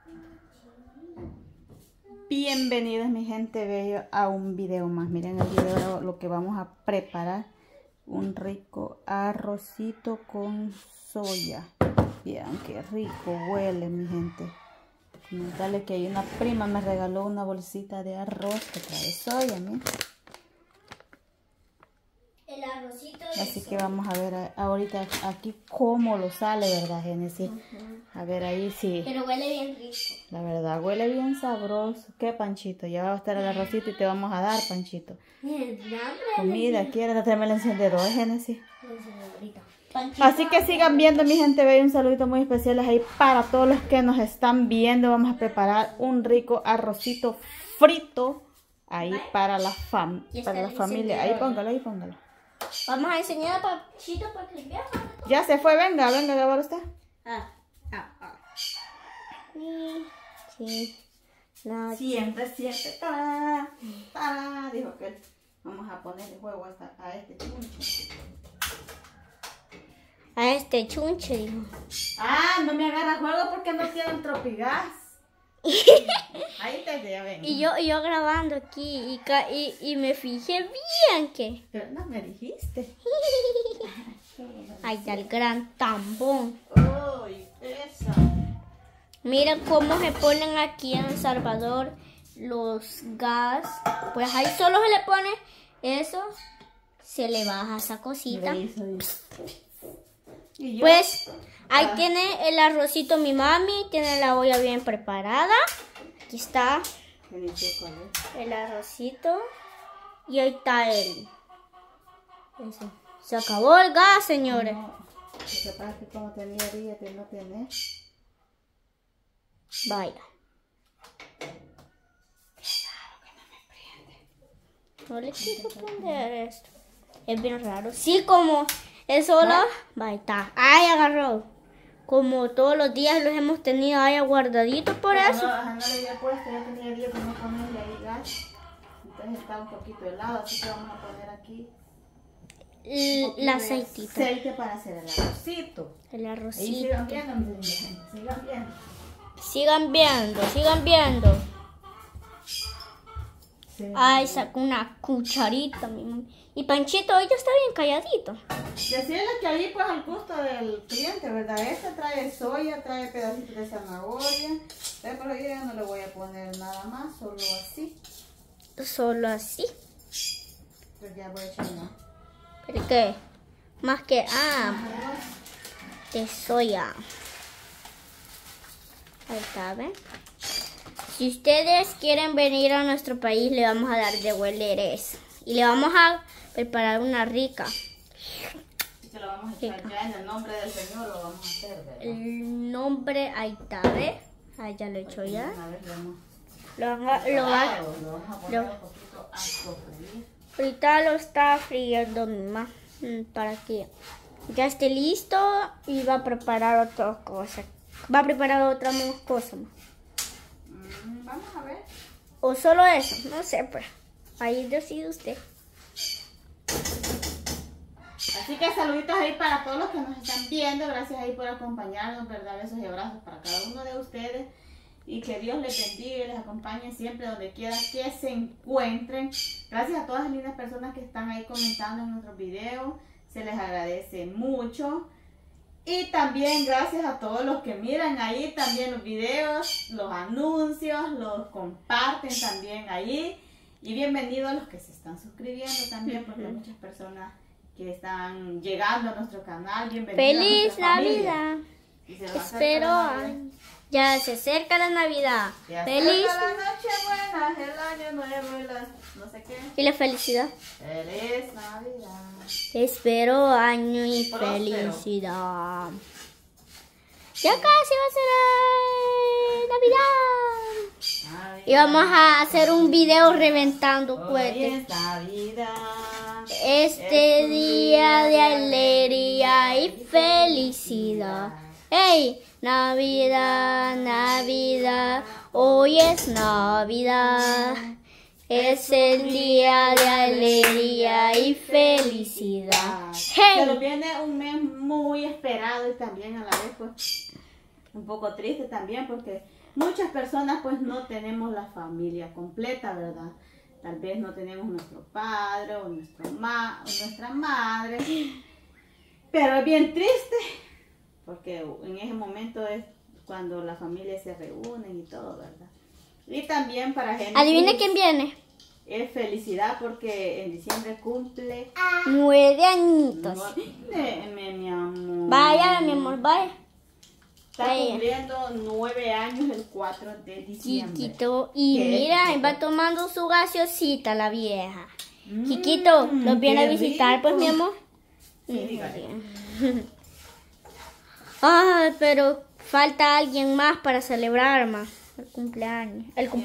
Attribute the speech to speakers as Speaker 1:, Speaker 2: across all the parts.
Speaker 1: Bienvenidos mi gente bello a un video más. Miren el video lo que vamos a preparar. Un rico arrocito con soya. Vean qué rico huele mi gente. Comentarle que hay una prima me regaló una bolsita de arroz que trae soya, miren.
Speaker 2: El arrocito de
Speaker 1: Así
Speaker 2: soya.
Speaker 1: que vamos a ver ahorita aquí cómo lo sale, ¿verdad, Génesis? A ver ahí sí.
Speaker 2: Pero huele bien rico.
Speaker 1: La verdad, huele bien sabroso. ¿Qué, Panchito? Ya va a estar el arrocito y te vamos a dar, Panchito. Comida, ¿quieres traerme el encendedor, Génesis? Así que sigan viendo, mi gente bella. Un saludito muy especial ahí para todos los que nos están viendo. Vamos a preparar un rico arrocito frito ahí para la familia. Ahí póngalo.
Speaker 2: Vamos a enseñar a Panchito para que vea.
Speaker 1: Ya se fue, venga, a grabar usted.
Speaker 2: Sí. No,
Speaker 1: Siempre. Dijo que vamos a ponerle juego a este chunche.
Speaker 2: a este chunche, dijo.
Speaker 1: No me agarra juego porque no tienen tropigas. Ahí te ya ven.
Speaker 2: Y yo grabando aquí y me fijé bien que.
Speaker 1: Pero no me dijiste.
Speaker 2: Ahí está el gran tambón.
Speaker 1: Uy, esa.
Speaker 2: Mira cómo se ponen aquí en El Salvador los gas. Pues ahí solo se le pone eso. Se le baja esa cosita.
Speaker 1: ¿Y yo?
Speaker 2: Pues ahí tiene el arrocito mi mami. Tiene la olla bien preparada. Aquí está el arrocito. Y ahí está el. Eso. Se acabó el gas, señores.
Speaker 1: No, lo que pasa es que como tenía día, no tenés.
Speaker 2: Vaya. No le quiero prender esto. Es bien raro. Sí, como es solo. Ahí está. Ahí agarró. Como todos los días los hemos tenido ahí guardaditos por eso.
Speaker 1: No le había puesto, ya tenía día que no ponerle ahí gas. Entonces está un poquito helado, así que vamos a poner aquí
Speaker 2: El aceitito.
Speaker 1: Aceite para hacer el arrocito.
Speaker 2: El
Speaker 1: Ahí
Speaker 2: arrocito.
Speaker 1: sigan viendo, mi gente, sigan viendo.
Speaker 2: Sigan viendo.
Speaker 1: Sí.
Speaker 2: Ay, sacó una cucharita, mi mami. Y Panchito hoy ya está bien calladito.
Speaker 1: Decirle que ahí pues al gusto del cliente, ¿verdad? Este trae soya, trae pedacitos de zanahoria. Pero yo ya no le voy a poner nada más, solo así.
Speaker 2: Solo así.
Speaker 1: Pues ya voy a echar más.
Speaker 2: ¿Pero qué? Más que de soya. Ahí está, ¿ven? Si ustedes quieren venir a nuestro país, le vamos a dar de hueleres. Y le vamos a preparar una rica.
Speaker 1: Se lo vamos a echar ya en el nombre del Señor, lo vamos a hacer, ¿verdad?
Speaker 2: El nombre, ahí está, ¿ves? Ahí ya lo he hecho ya.
Speaker 1: Una vez
Speaker 2: Lo
Speaker 1: vamos a poner un poquito a sofreír.
Speaker 2: ahorita lo está friendo mi mamá. Para que ya esté listo y va a preparar otra cosa. Va a preparar otra cosa más.
Speaker 1: Vamos a ver.
Speaker 2: O solo eso, no sé, pues. Ahí decide usted.
Speaker 1: Así que saluditos ahí para todos los que nos están viendo. Gracias ahí por acompañarnos, ¿verdad? Besos y abrazos para cada uno de ustedes. Y que Dios les bendiga y les acompañe siempre donde quiera que se encuentren. Gracias a todas las lindas personas que están ahí comentando en nuestros videos. Se les agradece mucho. Y también gracias a todos los que miran ahí también los videos, los anuncios, los comparten también ahí. Y bienvenidos a los que se están suscribiendo también, porque hay muchas personas que están llegando a nuestro canal. Bienvenidos.
Speaker 2: ¡Feliz Navidad! Espero. Ya se acerca la Navidad.
Speaker 1: Ya
Speaker 2: ¡Feliz!
Speaker 1: la noche buena, el año nuevo y las no sé qué.
Speaker 2: Y la felicidad.
Speaker 1: ¡Feliz Navidad!
Speaker 2: Espero año y
Speaker 1: Próspero.
Speaker 2: felicidad. Ya casi va a ser Navidad. Y vamos a hacer un video reventando
Speaker 1: Hoy
Speaker 2: cohetes.
Speaker 1: es Navidad.
Speaker 2: Este día de alegría y felicidad. ¡Hey! Navidad, Navidad, hoy es Navidad. Es el día de alegría y felicidad.
Speaker 1: Pero
Speaker 2: ¡Hey!
Speaker 1: viene un mes muy esperado y también a la vez pues un poco triste también porque muchas personas pues no tenemos la familia completa, ¿verdad? Tal vez no tenemos nuestro padre o nuestra madre, pero es bien triste porque en ese momento es cuando la familia se reúne y todo, ¿verdad? Y también para gente...
Speaker 2: ¿Adivina quién viene?
Speaker 1: Es felicidad porque en diciembre cumple
Speaker 2: 9 añitos.
Speaker 1: Mi amor.
Speaker 2: Vaya, mi amor, vaya.
Speaker 1: Está cumpliendo 9 años el 4 de diciembre.
Speaker 2: Chiquito, y mira, va tomando su gaseosita la vieja. Chiquito, ¿los viene a visitar, pues, mi amor?
Speaker 1: Sí, dígale.
Speaker 2: Ay, pero falta alguien más para celebrar más el cumpleaños.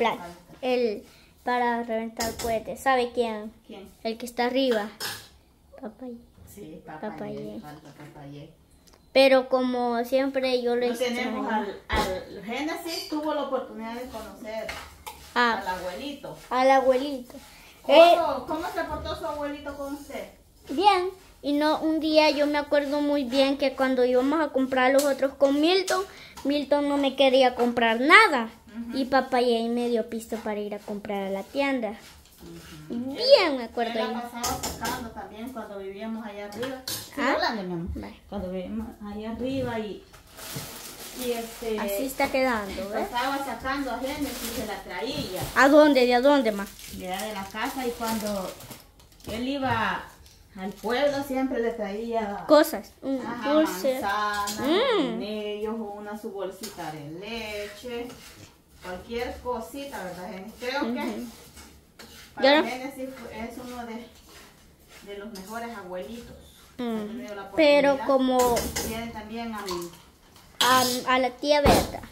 Speaker 2: Para reventar cohetes. ¿Sabe quién?
Speaker 1: ¿Quién?
Speaker 2: El que está arriba. Papayé.
Speaker 1: Sí,
Speaker 2: Papayé.
Speaker 1: Falta Papayé.
Speaker 2: Pero como siempre yo lo
Speaker 1: tenemos al Génesis, tuvo la oportunidad de conocer al abuelito.
Speaker 2: Al abuelito.
Speaker 1: ¿Cómo se portó su abuelito con usted?
Speaker 2: Bien. Y no, un día yo me acuerdo muy bien que cuando íbamos a comprar los otros con Milton no me quería comprar nada. Y Papayé me dio pisto para ir a comprar a la tienda. Bien, me acuerdo.
Speaker 1: Él la pasaba sacando también cuando vivíamos allá arriba. Sí, mi amor.
Speaker 2: Vale.
Speaker 1: Cuando vivíamos allá arriba y
Speaker 2: así está quedando, ¿ves?
Speaker 1: Pasaba sacando a Génesis y se la traía.
Speaker 2: ¿A dónde? ¿De a dónde más?
Speaker 1: De la casa, y cuando él iba al pueblo siempre le traía
Speaker 2: cosas,
Speaker 1: dulce, manzanas, ellos, su bolsita de leche, cualquier cosita, ¿verdad, Génesis? Creo que para Génesis es uno de los mejores abuelitos.
Speaker 2: Pero como
Speaker 1: tienen también
Speaker 2: a la tía Berta,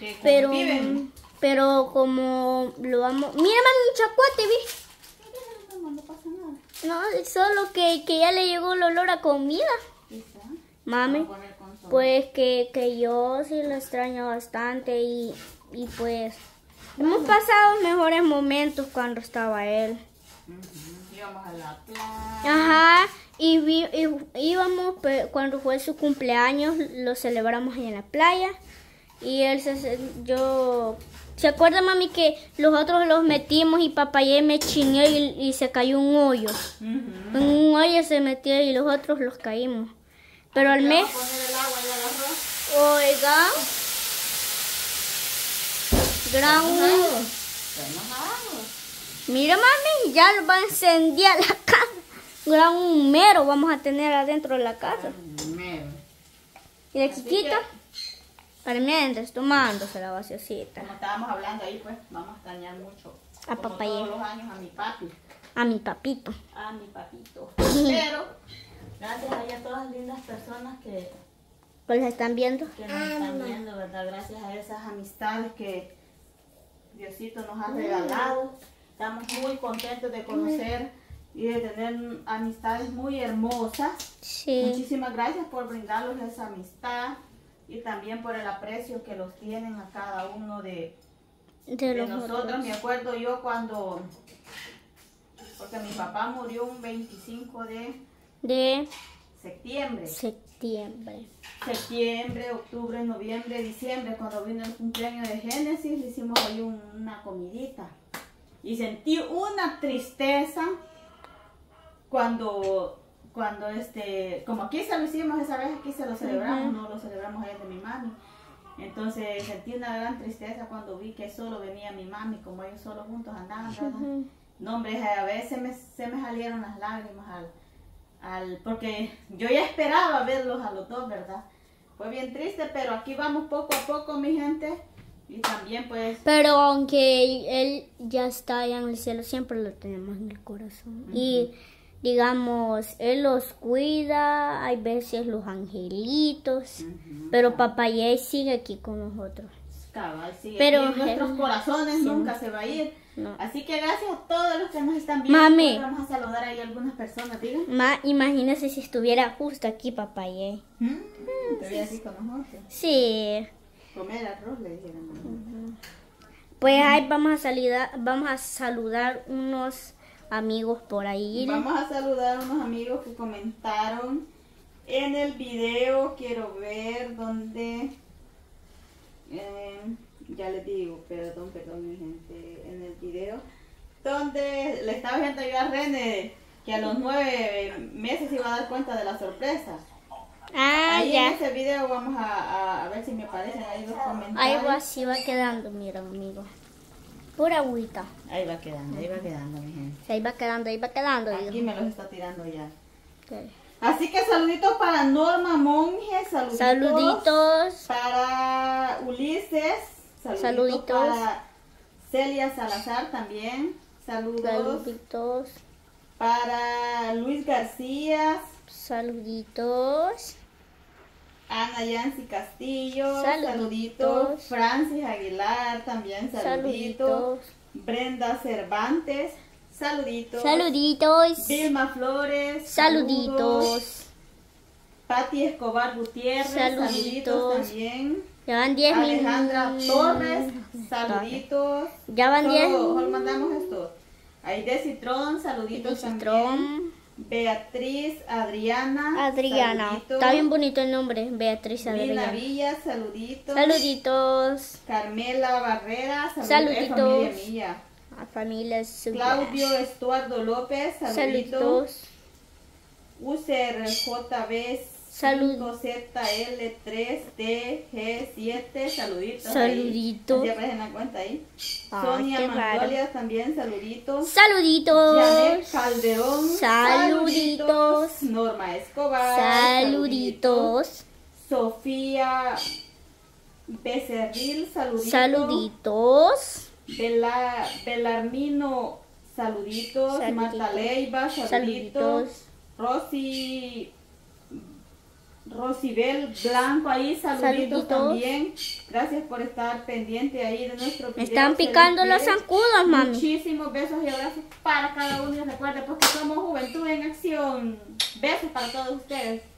Speaker 2: pero como lo vamos, mira, mami, un chacuate, ¿vi?
Speaker 1: No pasa nada.
Speaker 2: No, solo que ya le llegó el olor a comida. Mami, pues que yo sí lo extraño bastante y pues hemos pasado mejores momentos cuando estaba él.
Speaker 1: Íbamos a la playa.
Speaker 2: Ajá, y íbamos cuando fue su cumpleaños, lo celebramos ahí en la playa. Y él ¿se acuerda, mami, que los otros los metimos y Papayé me chineó y se cayó un hoyo? En un hoyo se metió y los otros los caímos. Pero al mes... Oiga. Mira, mami, ya lo va a encender la casa. Gran humero vamos a tener adentro de la casa. Y la chiquita... Mientras tomándose la gaseosita.
Speaker 1: Como estábamos hablando ahí, pues vamos a extrañar mucho
Speaker 2: a Papayé.
Speaker 1: Todos los años a mi papi.
Speaker 2: A mi papito.
Speaker 1: A mi papito. Pero gracias a todas las lindas personas que
Speaker 2: nos están viendo.
Speaker 1: Que nos están viendo, ¿verdad? Gracias a esas amistades que Diosito nos ha regalado. Estamos muy contentos de conocer y de tener amistades muy hermosas.
Speaker 2: Sí.
Speaker 1: Muchísimas gracias por brindarles esa amistad. Y también por el aprecio que los tienen a cada uno de nosotros. Me acuerdo yo porque mi papá murió un 25 de septiembre. Septiembre, octubre, noviembre, diciembre, cuando vino el cumpleaños de Génesis, le hicimos ahí una comidita. Y sentí una tristeza cuando como aquí se lo hicimos esa vez, aquí se lo celebramos, no lo celebramos allá de mi mami. Entonces sentí una gran tristeza cuando vi que solo venía mi mami, como ellos solo juntos andaban, ¿verdad? No, hombre, a veces se me salieron las lágrimas porque yo ya esperaba verlos a los dos, ¿verdad? Fue bien triste, pero aquí vamos poco a poco, mi gente. Y también pues...
Speaker 2: Pero aunque él ya está allá en el cielo, siempre lo tenemos en el corazón. Y... digamos, él los cuida, hay veces los angelitos, pero Papayé sigue aquí con nosotros.
Speaker 1: Cabal, sigue pero aquí en nuestros corazones, nunca se va a ir. No. Así que gracias a todos los que nos están viendo.
Speaker 2: Mami,
Speaker 1: vamos a saludar ahí a algunas personas, digan.
Speaker 2: Imagínese si estuviera justo aquí Papayé.
Speaker 1: ¿Estuviera así con nosotros?
Speaker 2: Sí.
Speaker 1: Comer arroz, le dijeron.
Speaker 2: Pues ahí vamos a saludar unos amigos por ahí.
Speaker 1: Vamos a saludar a unos amigos que comentaron en el video. Quiero ver dónde ya les digo, perdón mi gente, en el video donde le estaba viendo yo a René que a los 9 meses se iba a dar cuenta de la sorpresa. Ahí ya. En ese video vamos a ver si me aparecen ahí los comentarios.
Speaker 2: Ahí va, así va quedando, mira, amigo. Pura agüita.
Speaker 1: Ahí va quedando, mi gente.
Speaker 2: Ahí va quedando.
Speaker 1: Aquí me los está tirando ya.
Speaker 2: Okay.
Speaker 1: Así que saluditos para Norma Monge, saluditos para Ulises, saluditos para Celia Salazar también, saluditos para Luis García,
Speaker 2: saluditos.
Speaker 1: Ana Yancy Castillo, saluditos. Francis Aguilar también, saluditos. Brenda Cervantes, saluditos. Vilma Flores, saluditos. Pati Escobar Gutiérrez, saluditos también.
Speaker 2: Ya van 10 minutos.
Speaker 1: Alejandra Torres, saluditos.
Speaker 2: Ya van 10.
Speaker 1: Solo mandamos esto. Aide Citrón, saluditos también. Beatriz Adriana. Saluditos.
Speaker 2: Está bien bonito el nombre, Beatriz Adriana.
Speaker 1: Lina Villa, saluditos.
Speaker 2: Saluditos.
Speaker 1: Carmela Barrera, saluditos. Familia mía.
Speaker 2: A familia suya.
Speaker 1: Claudio Estuardo López, saluditos. User JB 5ZL3DG7, saluditos.
Speaker 2: Ahí.
Speaker 1: Así aparece en la cuenta ahí. Sonia Magnolia también, saluditos. Janet Calderón, saluditos. Norma Escobar, saluditos. Sofía Becerril, saluditos. Belarmino, saluditos. Marta Leiva, saluditos. Rosibel Blanco ahí, saluditos también. Gracias por estar pendiente ahí de nuestro video.
Speaker 2: Me están picando los zancudos, mami.
Speaker 1: Muchísimos besos y abrazos para cada uno. Y recuerden pues que somos Juventud en Acción. Besos para todos ustedes.